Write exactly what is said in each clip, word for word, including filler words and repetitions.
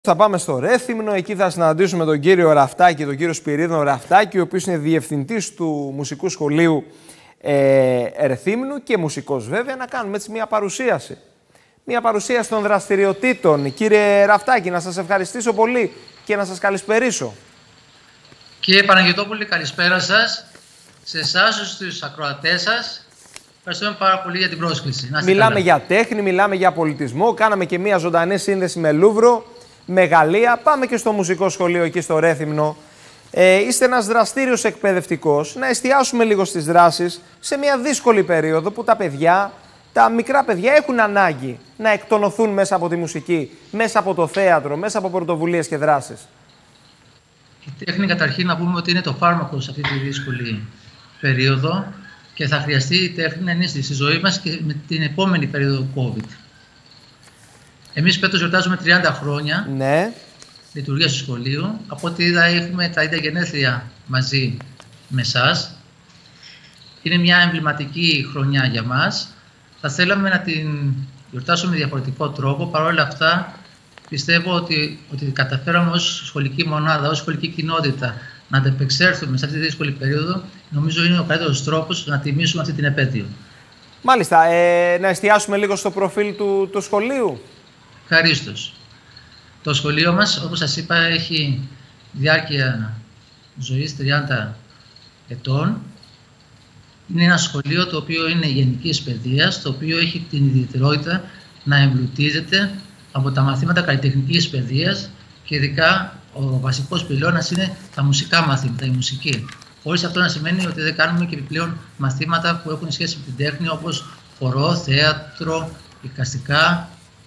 Θα πάμε στο Ρέθυμνο, εκεί θα συναντήσουμε τον κύριο Ραφτάκη, τον κύριο Σπυρίδωνο Ραφτάκη, ο οποίος είναι διευθυντής του Μουσικού Σχολείου ε, Ρεθύμνου και μουσικός βέβαια, να κάνουμε έτσι μια παρουσίαση. Μια παρουσίαση των δραστηριοτήτων. Κύριε Ραφτάκη, να σας ευχαριστήσω πολύ και να σας καλησπερίσω. Κύριε Παναγιωτόπουλε, καλησπέρα σας. Σε εσάς, στους ακροατές σας. Ευχαριστούμε πάρα πολύ για την πρόσκληση. Να μιλάμε καλά. για τέχνη, μιλάμε για πολιτισμό. Κάναμε και μια ζωντανή σύνδεση με Λούβρο, με Γαλλία. Πάμε και στο Μουσικό Σχολείο εκεί στο Ρέθυμνο. Ε, είστε ένας δραστήριος εκπαιδευτικός. Να εστιάσουμε λίγο στις δράσεις σε μια δύσκολη περίοδο που τα παιδιά, τα μικρά παιδιά έχουν ανάγκη να εκτονωθούν μέσα από τη μουσική, μέσα από το θέατρο, μέσα από πρωτοβουλίες και δράσεις. Η τέχνη, καταρχήν, να πούμε ότι είναι το φάρμακο σε αυτή τη δύσκολη περίοδο και θα χρειαστεί η τέχνη να είναι στη ζωή μας και με την επόμενη περίοδο COVID. Εμείς φέτος γιορτάζουμε τριάντα χρόνια ναι. λειτουργίας του σχολείου. Από ό,τι είδα, έχουμε τα ίδια γενέθλια μαζί με εσάς. Είναι μια εμβληματική χρονιά για μας. Θα θέλαμε να την γιορτάσουμε με διαφορετικό τρόπο. Παρ' όλα αυτά, πιστεύω ότι, ότι καταφέραμε ως σχολική μονάδα, ως σχολική κοινότητα να ανταπεξέλθουμε σε αυτή τη δύσκολη περίοδο. Νομίζω είναι ο καλύτερος τρόπος να τιμήσουμε αυτή την επέτειο. Μάλιστα. Ε, να εστιάσουμε λίγο στο προφίλ του, του σχολείου. Ευχαρίστως. Το σχολείο μας, όπως σας είπα, έχει διάρκεια ζωής τριάντα ετών. Είναι ένα σχολείο το οποίο είναι γενικής παιδείας, το οποίο έχει την ιδιαιτερότητα να εμπλουτίζεται από τα μαθήματα καλλιτεχνικής παιδείας και ειδικά ο βασικός πυλώνας είναι τα μουσικά μαθήματα, η μουσική. Χωρίς αυτό να σημαίνει ότι δεν κάνουμε και επιπλέον μαθήματα που έχουν σχέση με την τέχνη, όπως χορό, θέατρο, εικαστικά.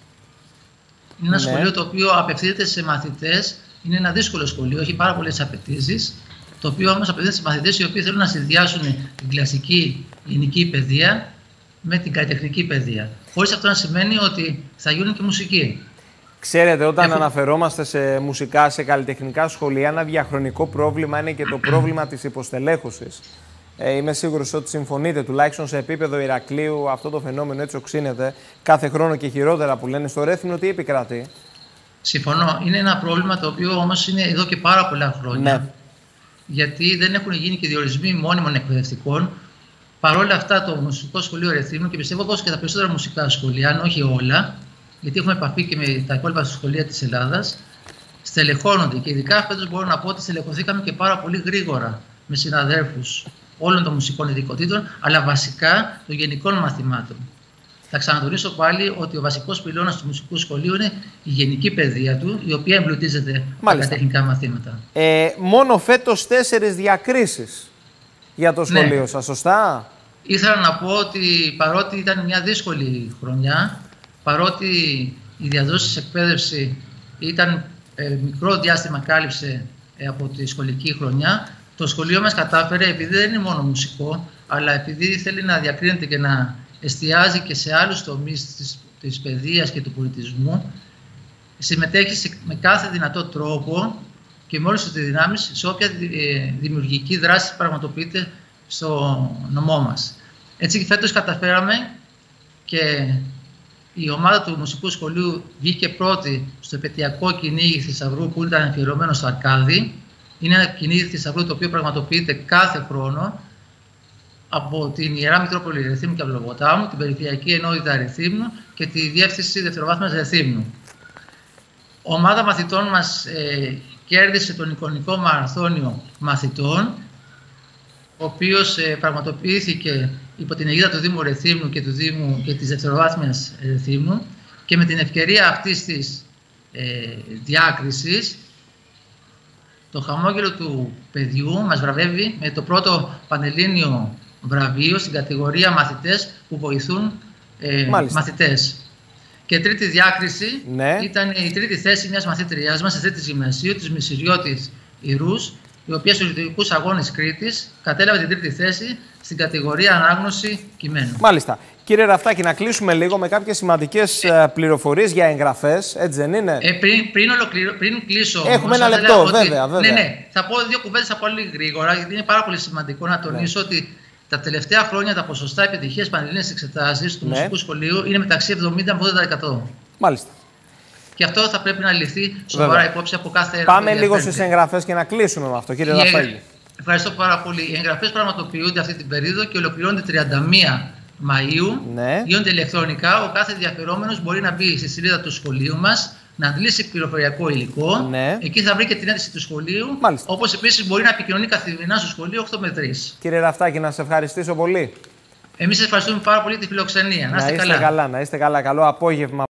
Είναι ένα ναι. σχολείο το οποίο απευθύνεται σε μαθητές. Είναι ένα δύσκολο σχολείο, έχει πάρα πολλές απαιτήσεις. Το οποίο όμως απαιτείται σε μαθητές οι οποίοι θέλουν να συνδυάσουν την κλασική γενική παιδεία με την καλλιτεχνική παιδεία. Χωρίς αυτό να σημαίνει ότι θα γίνουν και μουσική. Ξέρετε, όταν Έχω... αναφερόμαστε σε μουσικά, σε καλλιτεχνικά σχολεία, ένα διαχρονικό πρόβλημα είναι και το πρόβλημα της υποστελέχωσης. Ε, είμαι σίγουρος ότι συμφωνείτε, τουλάχιστον σε επίπεδο Ηρακλείου, αυτό το φαινόμενο έτσι οξύνεται κάθε χρόνο και χειρότερα που λένε στο Ρέθυμνο. Τι επικρατεί? Συμφωνώ. Είναι ένα πρόβλημα το οποίο όμως είναι εδώ και πάρα πολλά χρόνια. Ναι. Γιατί δεν έχουν γίνει και διορισμοί μόνιμων εκπαιδευτικών. Παρ' όλα αυτά, το Μουσικό Σχολείο Ρεθύμνου, και πιστεύω πως και τα περισσότερα μουσικά σχολεία, αν όχι όλα, γιατί έχουμε επαφή και με τα υπόλοιπα σχολεία της Ελλάδας, στελεχώνονται. Και ειδικά φέτος μπορώ να πω ότι στελεχωθήκαμε και πάρα πολύ γρήγορα με συναδέλφους όλων των μουσικών ειδικοτήτων, αλλά βασικά των γενικών μαθημάτων. Θα ξανατονίσω πάλι ότι ο βασικός πυλώνας του Μουσικού Σχολείου είναι η γενική παιδεία του, η οποία εμπλουτίζεται με τα τεχνικά μαθήματα. Ε, μόνο φέτος τέσσερις διακρίσεις για το σχολείο ναι. σας, σωστά? Ήθελα να πω ότι παρότι ήταν μια δύσκολη χρονιά, παρότι η διαδόση εκπαίδευση ήταν ε, μικρό διάστημα κάλυψε ε, από τη σχολική χρονιά, το σχολείο μας κατάφερε, επειδή δεν είναι μόνο μουσικό, αλλά επειδή θέλει να διακρίνεται και να εστιάζει και σε άλλους τομείς της, της παιδείας και του πολιτισμού, συμμετέχει σε, με κάθε δυνατό τρόπο και με όλες τις δυνάμεις σε όποια ε, δημιουργική δράση πραγματοποιείται στο νομό μας. Έτσι και φέτος καταφέραμε και η ομάδα του Μουσικού Σχολείου βγήκε πρώτη στο επαιτειακό κυνήγι θησαυρού που ήταν αφιερωμένο στο Αρκάδι. Είναι ένα κυνήγι θησαυρού το οποίο πραγματοποιείται κάθε χρόνο από την Ιερά Μητρόπολη Ρεθύμνου και Αυλοποτάμου, την Περιφερειακή Ενότητα Ρεθύμνου και τη Διεύθυνση Δευτεροβάθμιας Ρεθύμνου. Ομάδα μαθητών μας ε, κέρδισε τον εικονικό μαραθώνιο μαθητών, ο οποίος ε, πραγματοποιήθηκε υπό την αιγίδα του Δήμου Ρεθύμνου και, του Δήμου, και της Δευτεροβάθμιας Ρεθύμνου, και με την ευκαιρία αυτής της ε, διάκρισης το χαμόγελο του παιδιού μας βραβεύει με το πρώτο πανελλήνιο βραβείο στην κατηγορία μαθητές που βοηθούν ε, μαθητές. Και τρίτη διάκριση ναι. ήταν η τρίτη θέση μιας μαθήτριάς μας, σε τρίτη γυμνασίου, της Μισηριώτης Ιρούς, η οποία στους λειτουργικούς αγώνες Κρήτης κατέλαβε την τρίτη θέση στην κατηγορία ανάγνωση κειμένου. Μάλιστα. Κύριε Ραφτάκη, να κλείσουμε λίγο με κάποιες σημαντικές ε, πληροφορίες για εγγραφές, έτσι δεν είναι? Ε, πριν, πριν, ολοκληρω... πριν κλείσω. Έχουμε ένα λεπτό, ότι... βέβαια, βέβαια. Ναι, ναι. Θα πω δύο κουβέντες από πολύ γρήγορα, γιατί είναι πάρα πολύ σημαντικό να τονίσω ναι. ότι τα τελευταία χρόνια τα ποσοστά επιτυχίας πανελλήνιες εξετάσεις του ναι. Μουσικού Σχολείου είναι μεταξύ εβδομήντα με ογδόντα τοις εκατό. Μάλιστα. Και αυτό θα πρέπει να ληφθεί σοβαρά Βέβαια. υπόψη από κάθε ένα. Πάμε λίγο στις εγγραφές και να κλείσουμε με αυτό, κύριε Δαφάγη. Ευχαριστώ πάρα πολύ. Οι εγγραφές πραγματοποιούνται αυτή την περίοδο και ολοκληρώνονται τριάντα μία Μαΐου. Ναι. Γίνονται ηλεκτρονικά. Ο κάθε ενδιαφερόμενος μπορεί να μπει στη σελίδα του σχολείου μας, να αντλήσει πληροφοριακό υλικό. Ναι. Εκεί θα βρει και την αίτηση του σχολείου. Όπως επίσης μπορεί να επικοινωνεί καθημερινά στο σχολείο οκτώ με τρεις. Κύριε Ραφτάκη, να σας ευχαριστήσω πολύ. Εμείς ευχαριστούμε πάρα πολύ τη φιλοξενία. Να είστε, να είστε καλά. καλά. Να είστε καλά. Καλό απόγευμα.